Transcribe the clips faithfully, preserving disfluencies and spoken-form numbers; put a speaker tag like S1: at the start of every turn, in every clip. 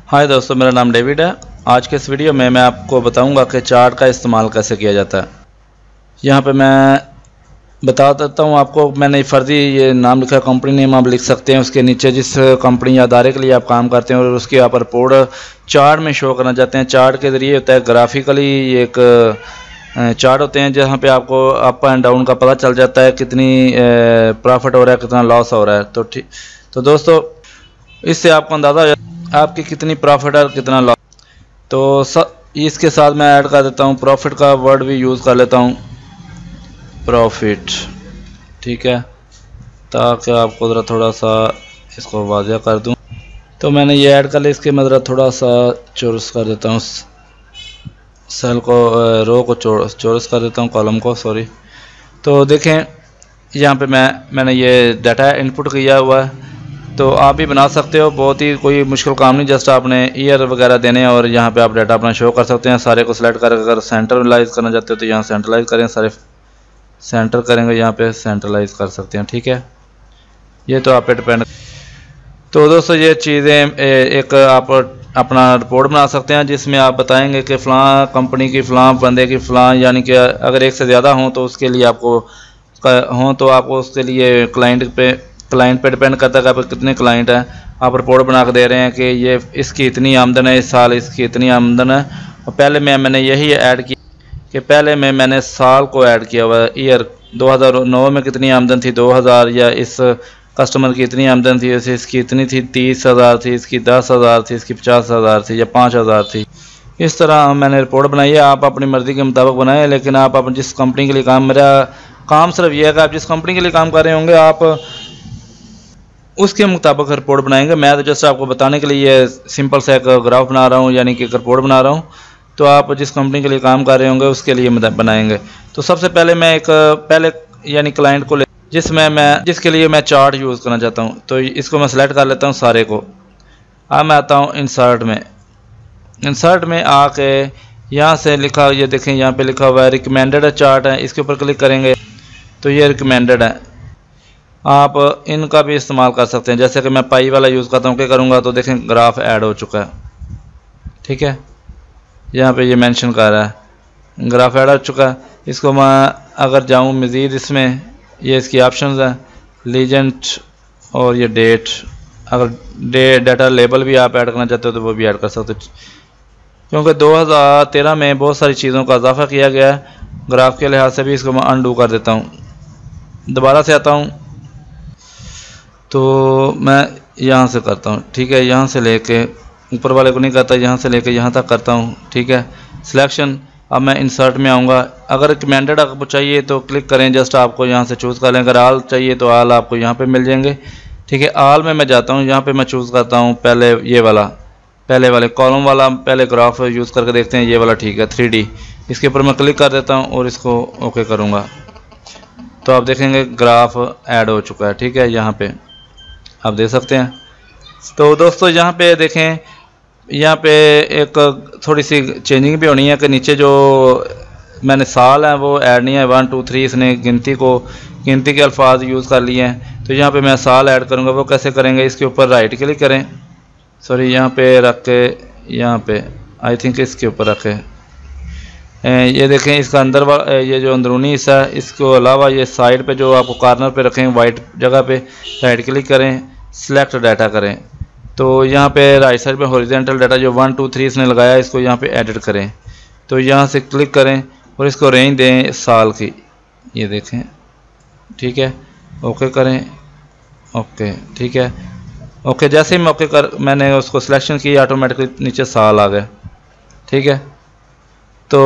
S1: हाय दोस्तों, मेरा नाम डेविड है। आज के इस वीडियो में मैं आपको बताऊंगा कि चार्ट का इस्तेमाल कैसे किया जाता है। यहाँ पे मैं बता देता हूँ आपको, मैंने फर्जी ये नाम लिखा है, कंपनी नेम आप लिख सकते हैं। उसके नीचे जिस कंपनी या अदारे के लिए आप काम करते हैं और उसकी आप रिपोर्ट चार्ट में शो करना चाहते हैं। चार्ट के ज़रिए होता है ग्राफिकली एक चार्ट होते हैं जहाँ पे आपको अप एंड डाउन का पता चल जाता है, कितनी प्रॉफिट हो रहा है, कितना लॉस हो रहा है। तो ठीक तो दोस्तों, इससे आपको अंदाज़ा हो जाता है आपकी कितनी प्रॉफिट है और कितना लॉस। तो स, इसके साथ मैं ऐड कर देता हूँ प्रॉफिट का वर्ड भी यूज़ कर लेता हूँ, प्रॉफिट। ठीक है, ताकि आपको ज़रा थोड़ा सा इसको वाज़ह कर दूँ। तो मैंने ये ऐड कर लिया। इसके मैं ज़रा थोड़ा सा चौरस कर देता हूँ, सेल को, रो को चौरस चौरस कर देता हूँ, कॉलम को, सॉरी। तो देखें यहाँ पे मैं मैंने ये डाटा इनपुट किया हुआ है। तो आप भी बना सकते हो, बहुत ही कोई मुश्किल काम नहीं। जस्ट आपने ईयर वगैरह देने और यहाँ पे आप डाटा अपना शो कर सकते हैं। सारे को सिलेक्ट कर, अगर सेंट्रलाइज करना चाहते हो तो यहाँ सेंट्रलाइज करें, सारे सेंटर करेंगे, यहाँ पे सेंट्रलाइज कर सकते हैं। ठीक है, ये तो आप पे डिपेंड। तो दोस्तों, ये चीज़ें एक आप अपना रिपोर्ट बना सकते हैं जिसमें आप बताएंगे कि फ़लाँ कंपनी की फ़लाँ बंदे की फ़लाँ, यानी कि अगर एक से ज़्यादा हों तो उसके लिए आपको हों तो आपको उसके लिए क्लाइंट पे क्लाइंट पे डिपेंड करता है कि आप कितने क्लाइंट हैं। आप रिपोर्ट बना कर दे रहे हैं कि ये इसकी इतनी आमदन है, इस साल इसकी इतनी आमदन है। और पहले में मैंने यही ऐड किया कि पहले में मैंने साल को ऐड किया हुआ है। ईयर दो हज़ार नौ में कितनी आमदन थी, दो हज़ार, या इस कस्टमर की इतनी आमदन थी, जैसे इसकी इतनी थी, तीस हज़ार थी, इसकी दस हज़ार थी, इसकी पचास हज़ार थी, या पाँच हज़ार थी। इस तरह मैंने रिपोर्ट बनाई है। आप अपनी मर्ज़ी के मुताबिक बनाएं, लेकिन आप अपन जिस कंपनी के लिए काम, मेरा काम सिर्फ यह है कि आप जिस कंपनी के लिए काम कर रहे होंगे आप उसके मुताबिक रिपोर्ट बनाएंगे। मैं तो जस्ट आपको बताने के लिए ये सिंपल सा एक ग्राफ बना रहा हूँ, यानी कि एक रिपोर्ट बना रहा हूँ। तो आप जिस कंपनी के लिए काम कर रहे होंगे उसके लिए बनाएंगे। तो सबसे पहले मैं एक पहले यानी क्लाइंट को ले जिसमें मैं जिसके लिए मैं चार्ट यूज़ करना चाहता हूँ। तो इसको मैं सेलेक्ट कर लेता हूँ सारे को। अब मैं आता हूँ इंसर्ट में। इंसर्ट में आके यहाँ से लिखा, ये देखें यहाँ पे लिखा हुआ है रिकमेंडेड चार्ट है। इसके ऊपर क्लिक करेंगे तो ये रिकमेंडेड है। आप इनका भी इस्तेमाल कर सकते हैं, जैसे कि मैं पाई वाला यूज़ करता हूँ। क्या करूँगा तो देखें ग्राफ ऐड हो चुका है। ठीक है, यहाँ पे ये मेंशन कर रहा है ग्राफ ऐड हो चुका है। इसको मैं अगर जाऊँ मज़ीद, इसमें ये इसकी ऑप्शंस हैं, लीजेंट और ये डेट। अगर डे डाटा लेबल भी आप ऐड करना चाहते हो तो वो भी ऐड कर सकते हो, क्योंकि दो हज़ार तेरह में बहुत सारी चीज़ों का इजाफा किया गया है ग्राफ के लिहाज से भी। इसको मैं अनडू कर देता हूँ, दोबारा से आता हूँ तो मैं यहाँ से करता हूँ। ठीक है, यहाँ से लेके ऊपर वाले को नहीं करता, यहाँ से लेके यहाँ तक करता हूँ। ठीक है, सिलेक्शन। अब मैं इंसर्ट में आऊँगा। अगर रिकमेंडेड आपको चाहिए तो क्लिक करें, जस्ट आपको यहाँ से चूज़ कर लें। अगर आल चाहिए तो आल आपको यहाँ पे मिल जाएंगे। ठीक है, आल में मैं जाता हूँ, यहाँ पे मैं चूज़ करता हूँ पहले ये वाला, पहले वाले कॉलम वाला पहले ग्राफ यूज़ करके देखते हैं। ये वाला ठीक है, थ्री डी। इसके ऊपर मैं क्लिक कर देता हूँ और इसको ओके करूँगा तो आप देखेंगे ग्राफ ऐड हो चुका है। ठीक है, यहाँ पे आप देख सकते हैं। तो दोस्तों, यहाँ पे देखें, यहाँ पे एक थोड़ी सी चेंजिंग भी होनी है कि नीचे जो मैंने साल है वो ऐड नहीं है। वन टू थ्री इसने गिनती को गिनती के अल्फाज यूज़ कर लिए हैं। तो यहाँ पे मैं साल ऐड करूँगा। वो कैसे करेंगे, इसके ऊपर राइट क्लिक करें, सॉरी यहाँ पे रख के, यहाँ पे आई थिंक इसके ऊपर रखें। ये देखें, इसका अंदर वाला ये जो अंदरूनी हिस्सा है, इसको अलावा ये साइड पे जो आपको कॉर्नर पे रखें वाइट जगह पे, राइट क्लिक करें, सिलेक्ट डाटा करें। तो यहाँ पे राइट साइड पे हॉरिजॉन्टल डाटा जो वन टू थ्री इसने लगाया इसको यहाँ पे एडिट करें। तो यहाँ से क्लिक करें और इसको रेंज दें साल की, ये देखें। ठीक है, ओके करें, ओके। ठीक है, ओके। जैसे ही मैं ओके कर मैंने उसको सिलेक्शन की, ऑटोमेटिकली नीचे साल आ गया। ठीक है, तो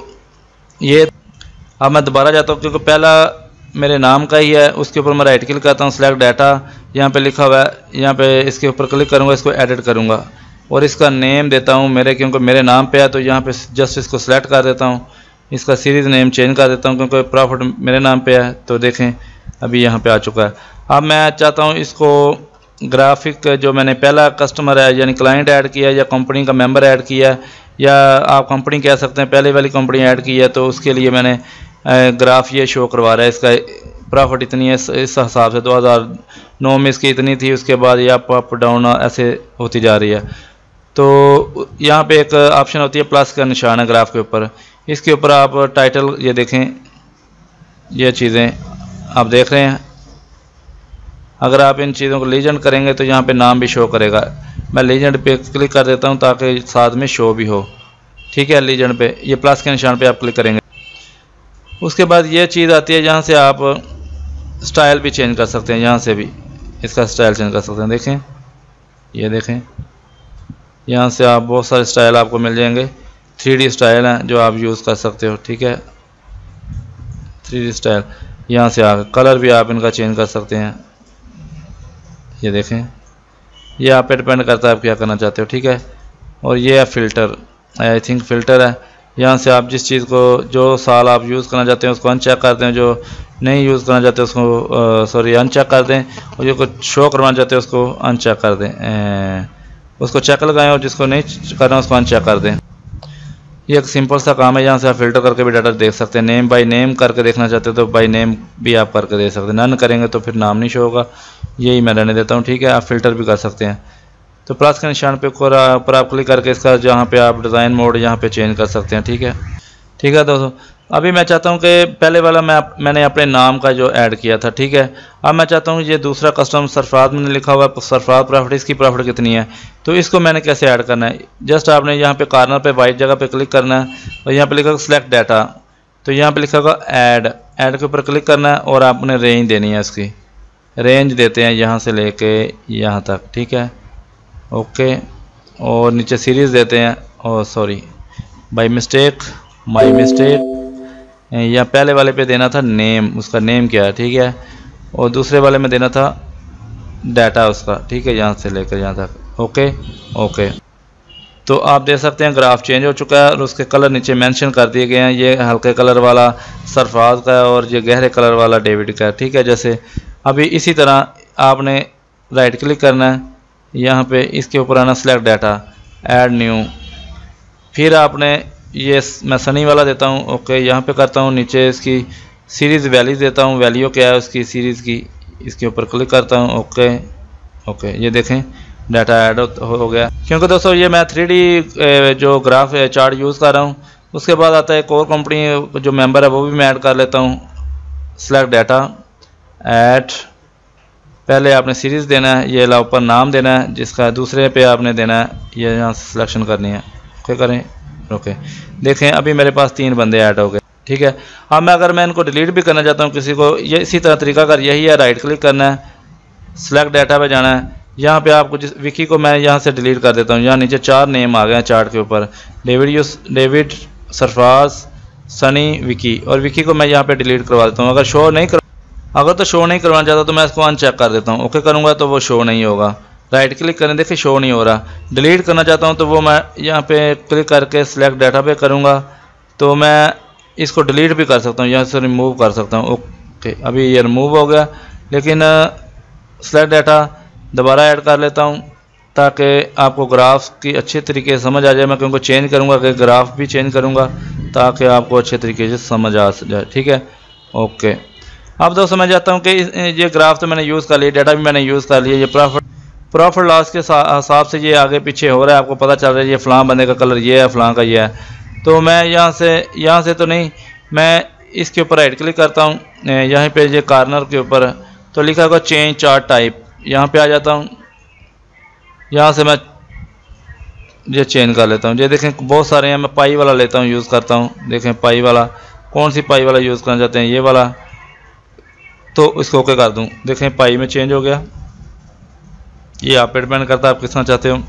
S1: ये अब मैं दोबारा जाता हूँ क्योंकि पहला मेरे नाम का ही है। उसके ऊपर मैं राइट क्लिक करता हूँ, सिलेक्ट डाटा, यहाँ पे लिखा हुआ है, यहाँ पे इसके ऊपर क्लिक करूँगा, इसको एडिट करूँगा और इसका नेम देता हूँ मेरे, क्योंकि मेरे नाम पे है तो यहाँ पे जस्ट इसको सिलेक्ट कर देता हूँ। इसका सीरीज़ नेम चेंज कर देता हूँ क्योंकि प्रॉफिट मेरे नाम पे है। तो देखें अभी यहाँ पे आ चुका है। अब मैं चाहता हूँ इसको ग्राफिक जो मैंने पहला कस्टमर है यानी क्लाइंट ऐड किया या कंपनी का मेंबर ऐड किया, या आप कंपनी कह सकते हैं पहले वाली कंपनी ऐड की है, तो उसके लिए मैंने ग्राफ ये शो करवा रहा है। इसका प्रॉफिट इतनी है, इस हिसाब से दो हज़ार नौ में इसकी इतनी थी, उसके बाद ये अप अप डाउन ऐसे होती जा रही है। तो यहाँ पे एक ऑप्शन होती है प्लस का निशान है ग्राफ के ऊपर, इसके ऊपर आप टाइटल ये देखें, ये चीज़ें आप देख रहे हैं। अगर आप इन चीज़ों को लीजेंड करेंगे तो यहाँ पे नाम भी शो करेगा। मैं लीजेंड पे क्लिक कर देता हूँ ताकि साथ में शो भी हो, ठीक है। लीजेंड पे ये प्लस के निशान पे आप क्लिक करेंगे। उसके बाद ये चीज़ आती है जहाँ से आप स्टाइल भी चेंज कर सकते हैं, यहाँ से भी इसका स्टाइल चेंज कर सकते हैं। देखें, ये देखें, यहाँ से आप बहुत सारे स्टाइल आपको मिल जाएंगे। थ्री डी स्टाइल हैं जो आप यूज़ कर सकते हो, ठीक है। थ्री डी स्टाइल यहाँ से आगे कलर भी आप इनका चेंज कर सकते हैं। ये देखें, ये आप पे डिपेंड करता है आप क्या करना चाहते हो, ठीक है। और ये है फ़िल्टर, आई थिंक फ़िल्टर है। यहाँ से आप जिस चीज़ को जो साल आप यूज़ करना चाहते हैं उसको अनचेक कर दें, जो नहीं यूज़ करना चाहते उसको सॉरी अनचेक कर दें, और जो कुछ शो करवाना चाहते हैं उसको अनचेक कर दें, ए, उसको चेक लगाएं, और जिसको नहीं करना उसको अनचेक कर दें। ये एक सिंपल सा काम है। यहाँ से आप फ़िल्टर करके भी डाटा देख सकते हैं। नेम बाय नेम करके देखना चाहते हो तो बाय नेम भी आप करके दे सकते हैं। नन करेंगे तो फिर नाम नहीं शो होगा, यही मैं रहने देता हूँ, ठीक है। आप फ़िल्टर भी कर सकते हैं। तो प्लस के निशान पे ऊपर आप क्लिक करके इसका जहाँ पे आप डिज़ाइन मोड यहाँ पे चेंज कर सकते हैं, ठीक है। ठीक है दोस्तों, अभी मैं चाहता हूँ कि पहले वाला मैं मैंने अपने नाम का जो ऐड किया था, ठीक है। अब मैं चाहता हूँ ये दूसरा कस्टम सरफराज मैंने लिखा हुआ है, सरफराज प्रॉफिट, इसकी प्रॉफिट कितनी है, तो इसको मैंने कैसे ऐड करना है। जस्ट आपने यहाँ पे कॉर्नर पे वाइट जगह पे क्लिक करना है और यहाँ पे लिखा होगा सिलेक्ट डाटा, तो यहाँ पे लिखा होगा ऐड, ऐड के ऊपर क्लिक करना है और आपने रेंज देनी है। इसकी रेंज देते हैं यहाँ से लेके यहाँ तक, ठीक है, ओके। और नीचे सीरीज़ देते हैं, और sorry by mistake my mistake, या पहले वाले पे देना था नेम, उसका नेम क्या है, ठीक है। और दूसरे वाले में देना था डाटा उसका, ठीक है, यहाँ से लेकर यहाँ तक, ओके ओके। तो आप देख सकते हैं ग्राफ चेंज हो चुका है और उसके कलर नीचे मेंशन कर दिए गए हैं। ये हल्के कलर वाला सरफराज का है और ये गहरे कलर वाला डेविड का है, ठीक है। जैसे अभी इसी तरह आपने राइट क्लिक करना है, यहाँ पे इसके ऊपर आना सिलेक्ट डाटा, ऐड न्यू, फिर आपने ये मैं सनी वाला देता हूँ, ओके। यहाँ पे करता हूँ नीचे इसकी सीरीज़ वैल्यू देता हूँ, वैल्यू क्या है उसकी सीरीज़ की, इसके ऊपर क्लिक करता हूँ, ओके ओके। ये देखें डाटा ऐड हो, हो गया। क्योंकि दोस्तों ये मैं थ्री डी जो ग्राफ चार्ट यूज़ कर रहा हूँ, उसके बाद आता है एक और कंपनी जो मेंबर है वो भी मैं ऐड कर लेता हूँ। सिलेक्ट डाटा, ऐड, पहले आपने सीरीज़ देना है, ये ला ऊपर नाम देना है जिसका, दूसरे पे आपने देना है, ये यहाँ से सिलेक्शन करनी है, ओके करें, ओके। देखें अभी मेरे पास तीन बंदे ऐड हो गए, ठीक है। अब मैं अगर मैं इनको डिलीट भी करना चाहता हूँ किसी को, ये इसी तरह तरीका अगर यही है, राइट क्लिक करना है, सिलेक्ट डाटा पे जाना है, यहाँ पे आपको जिस विकी को मैं यहाँ से डिलीट कर देता हूँ। यहाँ नीचे चार नेम आ गए हैं चार्ट के ऊपर, डेविड यूस डेविड सरफराज सनी विकी, और विकी को मैं यहाँ पे डिलीट करवा देता हूँ। अगर शो नहीं कर अगर तो शो नहीं करवाना चाहता तो मैं इसको अनचेक कर देता हूँ, ओके करूँगा तो वो शो नहीं होगा। राइट क्लिक करें, देखिए शो नहीं हो रहा। डिलीट करना चाहता हूँ तो वो मैं यहाँ पे क्लिक करके सिलेक्ट डाटा पे करूँगा तो मैं इसको डिलीट भी कर सकता हूँ, यहाँ से रिमूव कर सकता हूँ, ओके। अभी ये रिमूव हो गया, लेकिन सिलेक्ट डाटा दोबारा ऐड कर लेता हूँ ताकि आपको ग्राफ की अच्छे तरीके से समझ आ जाए। मैं क्योंकि चेंज करूँगा कि ग्राफ भी चेंज करूँगा ताकि आपको अच्छे तरीके से समझ आ जाए, ठीक है, ओके। अब दोस्तों मैं चाहता हूँ कि ये ग्राफ तो मैंने यूज़ कर लिया, डाटा भी मैंने यूज़ कर लिया, ये प्रॉफिट प्रॉफिट लॉस के हिसाब से ये आगे पीछे हो रहा है, आपको पता चल रहा है ये फ़लाँ बंदे का कलर ये है, फ़लाँ का ये है। तो मैं यहाँ से यहाँ से तो नहीं, मैं इसके ऊपर राइट क्लिक करता हूँ, यहाँ पे ये कॉर्नर के ऊपर तो लिखा होगा चेंज चार्ट टाइप, यहाँ पे आ जाता हूँ, यहाँ से मैं ये चेंज कर लेता हूँ। ये देखें बहुत सारे हैं, मैं पाई वाला लेता हूँ, यूज़ करता हूँ। देखें पाई वाला, कौन सी पाई वाला यूज़ करना चाहते हैं, ये वाला, तो इसको ओके कर दूँ। देखें पाई में चेंज हो गया। ये आप पे डिपेंड करता है आप कितना चाहते हो।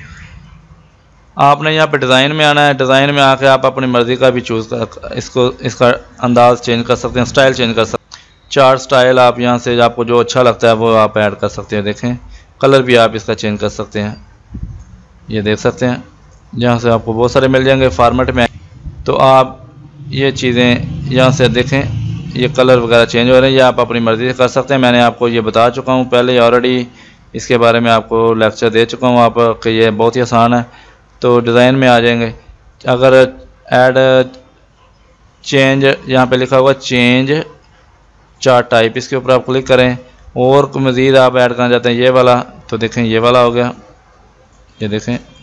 S1: आपने यहाँ पे डिज़ाइन में आना है, डिज़ाइन में आके आप अपनी मर्ज़ी का भी चूज़ कर इसको इसका अंदाज़ चेंज कर सकते हैं, स्टाइल चेंज कर सकते हैं। चार स्टाइल आप यहाँ से आपको जो अच्छा लगता है वो आप ऐड कर सकते हैं। देखें कलर भी आप इसका चेंज कर सकते हैं, ये देख सकते हैं, यहाँ से आपको बहुत सारे मिल जाएंगे फॉर्मेट में। तो आप ये चीज़ें यहाँ से देखें, ये कलर वगैरह चेंज हो रहे हैं, ये आप अपनी मर्ज़ी से कर सकते हैं। मैंने आपको ये बता चुका हूँ पहले ऑलरेडी, इसके बारे में आपको लेक्चर दे चुका हूँ आप कि ये बहुत ही आसान है। तो डिज़ाइन में आ जाएंगे, अगर ऐड चेंज यहाँ पे लिखा हुआ चेंज चार्ट टाइप, इसके ऊपर आप क्लिक करें और मज़ीद आप ऐड करना चाहते हैं ये वाला, तो देखें ये वाला हो गया, ये देखें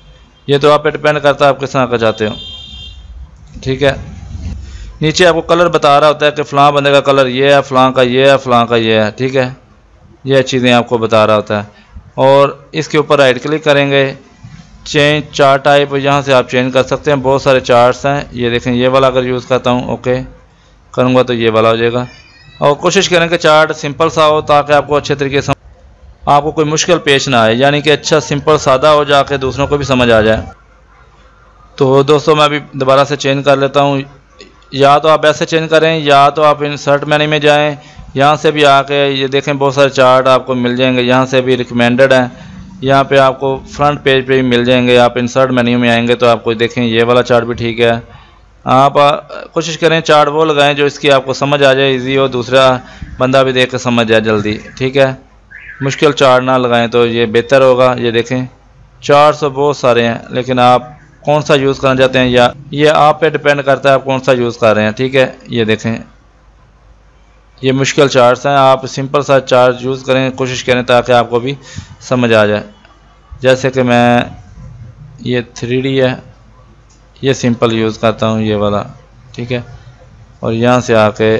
S1: ये तो आप पे डिपेंड करता है आप किस तरह का चाहते हो। ठीक है, नीचे आपको कलर बता रहा होता है कि फ़लाँ बंदे का कलर ये है, फ़लाँ का ये है, फ़लाँ का ये है। ठीक है, ये चीज़ें आपको बता रहा होता है। और इसके ऊपर राइट क्लिक करेंगे, चेंज चार्ट टाइप, यहाँ से आप चेंज कर सकते हैं। बहुत सारे चार्ट्स हैं, ये देखें ये वाला अगर यूज़ करता हूँ ओके करूँगा तो ये वाला हो जाएगा। और कोशिश करें कि चार्ट सिंपल सा हो ताकि आपको अच्छे तरीके से आपको कोई मुश्किल पेश ना आए, यानी कि अच्छा सिंपल सादा हो जाके दूसरों को भी समझ आ जाए। तो दोस्तों मैं अभी दोबारा से चेंज कर लेता हूँ। या तो आप ऐसे चेंज करें या तो आप इंसर्ट मेन्यू में जाएं, यहाँ से भी आके ये देखें बहुत सारे चार्ट आपको मिल जाएंगे। यहाँ से भी रिकमेंडेड है, यहाँ पे आपको फ्रंट पेज पे भी मिल जाएंगे। आप इंसर्ट मेन्यू में आएंगे तो आपको देखें ये वाला चार्ट भी ठीक है। आप आ, कोशिश करें चार्ट वो लगाएं जो इसकी आपको समझ आ जाए, इजी हो, दूसरा बंदा भी देख कर समझ जाए जल्दी। ठीक है, मुश्किल चार्ट ना लगाएं तो ये बेहतर होगा। ये देखें चार्ट तो बहुत सारे हैं, लेकिन आप कौन सा यूज़ करना चाहते हैं या ये आप पे डिपेंड करता है आप कौन सा यूज़ कर रहे हैं। ठीक है, ये देखें ये मुश्किल चार्ट्स हैं, आप सिंपल सा चार्ट यूज़ करें, कोशिश करें ताकि आपको भी समझ आ जाए। जैसे कि मैं ये थ्री डी है, ये सिंपल यूज़ करता हूँ ये वाला। ठीक है, और यहाँ से आके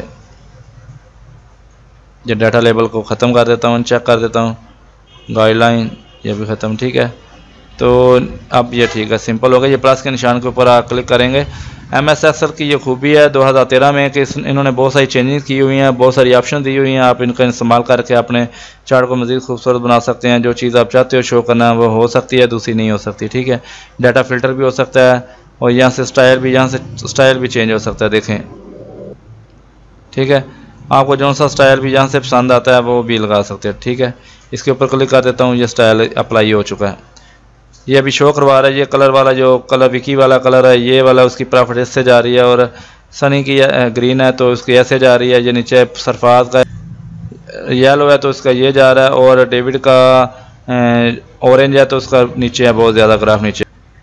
S1: ये डाटा लेबल को ख़त्म कर देता हूँ, चेक कर देता हूँ, गाइडलाइन ये भी ख़त्म। ठीक है, तो अब ये ठीक है, सिंपल हो गया। ये प्लस के निशान के ऊपर आप क्लिक करेंगे। एम एस एक्सेल की ये खूबी है दो हज़ार तेरह में कि इन्होंने बहुत सारी चेंजेस की हुई हैं, बहुत सारी ऑप्शन दी हुई हैं। आप इनका इस्तेमाल करके अपने चार्ट को मज़ीद खूबसूरत बना सकते हैं। जो चीज़ आप चाहते हो शो करना वो हो सकती है, दूसरी नहीं हो सकती। ठीक है, डाटा फिल्टर भी हो सकता है और यहाँ से स्टाइल भी यहाँ से स्टाइल भी चेंज हो सकता है। देखें ठीक है, आपको जो सा स्टाइल भी यहाँ से पसंद आता है वो भी लगा सकते हैं। ठीक है, इसके ऊपर क्लिक कर देता हूँ, ये स्टाइल अप्लाई हो चुका है। ये अभी शो करवा रहा है। ये कलर वाला जो कलर विकी वाला कलर है ये वाला उसकी प्रॉफिट इससे जा रही है, और सनी की ग्रीन है तो उसकी ऐसे जा रही है। ये नीचे सरफराज का येलो है तो उसका ये जा रहा है, और डेविड का ऑरेंज है तो उसका नीचे है बहुत ज़्यादा ग्राफ नीचे।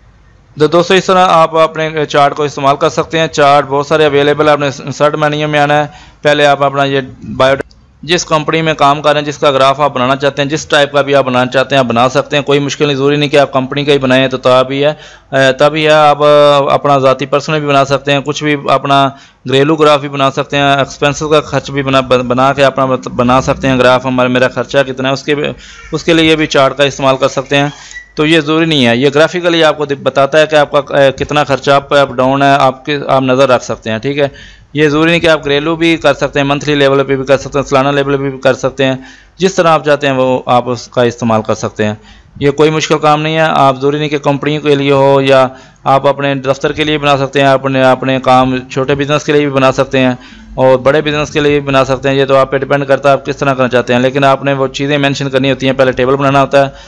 S1: तो दोस्तों इस तरह आप अपने चार्ट को इस्तेमाल कर सकते हैं। चार्ट बहुत सारे अवेलेबल है, अपने इंसर्ट मेन्यू में आना है। पहले आप अपना ये बायो जिस कंपनी में काम कर रहे हैं, जिसका ग्राफ आप बनाना चाहते हैं, जिस टाइप का भी आप बनाना चाहते हैं आप बना सकते हैं। कोई मुश्किल नहीं, ज़रूरी नहीं कि आप कंपनी का ही बनाएं तो तभी है तभी है आप अपना ज़ाती पर्सनल भी बना सकते हैं, कुछ भी अपना घरेलू ग्राफ भी बना सकते हैं, एक्सपेंसेस का खर्च भी बना बना के अपना बना सकते हैं ग्राफ। हमारा मेरा खर्चा कितना है उसके उसके लिए भी चार्ट का इस्तेमाल कर सकते हैं। तो ये ज़रूरी नहीं है, ये ग्राफिकली आपको बताता है कि आपका कितना खर्चा अप अप डाउन है, आपके आप नज़र रख सकते हैं। ठीक है, ये ज़रूरी नहीं कि आप घरेलू भी कर सकते हैं, मंथली लेवल पे भी कर सकते हैं, सालाना लेवल पे भी कर सकते हैं। जिस तरह आप चाहते हैं वो आप उसका इस्तेमाल कर सकते हैं। ये कोई मुश्किल काम नहीं है। आप ज़रूरी नहीं कि कंपनी के लिए हो या आप अपने दफ्तर के लिए बना सकते हैं, अपने अपने काम छोटे बिजनेस के लिए भी बना सकते हैं और बड़े बिजनेस के लिए भी बना सकते हैं। ये तो आप पे डिपेंड करता है आप किस तरह करना चाहते हैं, लेकिन आपने वो चीज़ें मेंशन करनी होती हैं। पहले टेबल बनाना होता है,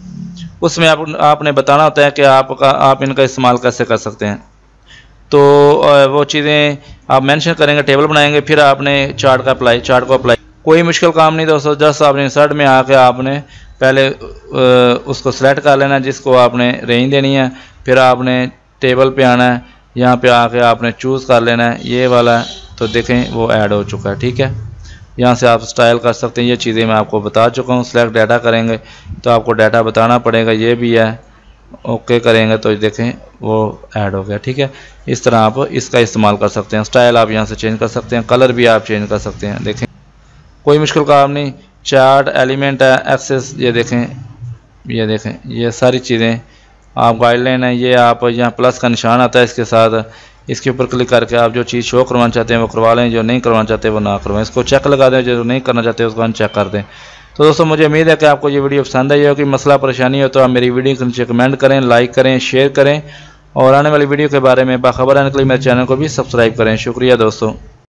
S1: उसमें आप आपने बताना होता है कि आपका आप इनका इस्तेमाल कैसे कर सकते हैं। तो वो चीज़ें आप मेंशन करेंगे, टेबल बनाएंगे, फिर आपने चार्ट का अप्लाई चार्ट को अप्लाई कोई मुश्किल काम नहीं दोस्तों। जस्ट आपने इंसर्ट में आके आपने पहले उसको सिलेक्ट कर लेना है जिसको आपने रेंज देनी है, फिर आपने टेबल पे आना है, यहाँ पे आके आपने चूज़ कर लेना है ये वाला है। तो देखें वो ऐड हो चुका है। ठीक है, यहाँ से आप स्टाइल कर सकते हैं। ये चीज़ें मैं आपको बता चुका हूँ। सिलेक्ट डाटा करेंगे तो आपको डाटा बताना पड़ेगा, ये भी है। ओके करेंगे तो देखें वो ऐड हो गया। ठीक है, इस तरह आप इसका इस्तेमाल कर सकते हैं। स्टाइल आप यहाँ से चेंज कर सकते हैं, कलर भी आप चेंज कर सकते हैं। देखें कोई मुश्किल काम नहीं। चार्ट एलिमेंट है, एक्सेस ये देखें ये देखें ये सारी चीज़ें आप गाइडलाइन है। ये आप यहाँ प्लस का निशान आता है इसके साथ, इसके ऊपर क्लिक करके आप जो चीज़ शो करवाना चाहते हैं वो करवा लें, जो नहीं करवाना चाहते वो ना करवाएं। इसको चेक लगा दें, जो नहीं करना चाहते उसको अनचेक कर दें। तो दोस्तों मुझे उम्मीद है कि आपको ये वीडियो पसंद आई हो। कि मसला परेशानी हो तो आप मेरी वीडियो को नीचे कमेंट करें, लाइक करें, शेयर करें और आने वाली वीडियो के बारे में बाखबर रहने के लिए मेरे चैनल को भी सब्सक्राइब करें। शुक्रिया दोस्तों।